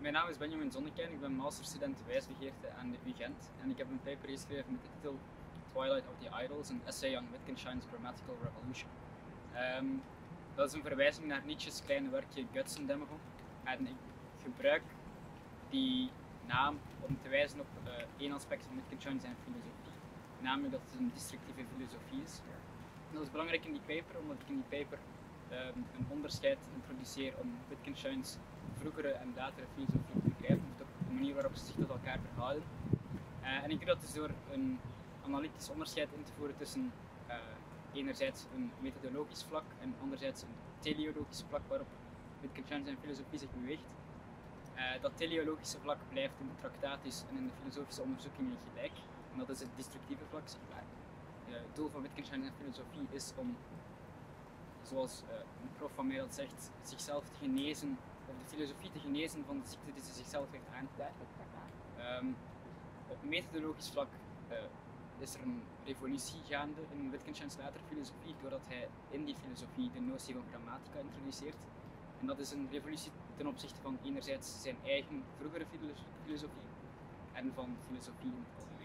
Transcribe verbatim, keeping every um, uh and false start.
mijn naam is Benjamin Zonnekijn, ik ben masterstudent wijsbegeerte aan de U Gent en ik heb een paper geschreven met de titel Twilight of the Idols, een essay on Wittgenstein's grammatical revolution. Um, dat is een verwijzing naar Nietzsche's kleine werkje Götzendämmerung en ik gebruik die naam om te wijzen op uh, één aspect van Wittgenstein zijn filosofie, namelijk dat het een destructieve filosofie is. Dat is belangrijk in die paper, omdat ik in die paper um, een onderscheid introduceer om Wittgensteins vroegere en latere filosofie te begrijpen, of de manier waarop ze zich tot elkaar verhouden. Uh, en ik doe dat dus door een analytisch onderscheid in te voeren tussen uh, enerzijds een methodologisch vlak en anderzijds een teleologisch vlak waarop Wittgenstein zijn filosofie zich beweegt. Uh, dat teleologische vlak blijft in de tractatus en in de filosofische onderzoekingen gelijk, en dat is het destructieve vlak, zeg maar. Uh, het doel van Wittgenstein zijn filosofie is om, zoals uh, een prof van mij dat zegt, zichzelf te genezen, of de filosofie te genezen van de ziekte die ze zichzelf heeft aangedaan. Um, op methodologisch vlak uh, is er een revolutie gaande in Wittgensteins latere filosofie, doordat hij in die filosofie de notie van grammatica introduceert. En dat is een revolutie ten opzichte van enerzijds zijn eigen vroegere filosofie en van filosofie in het algemeen.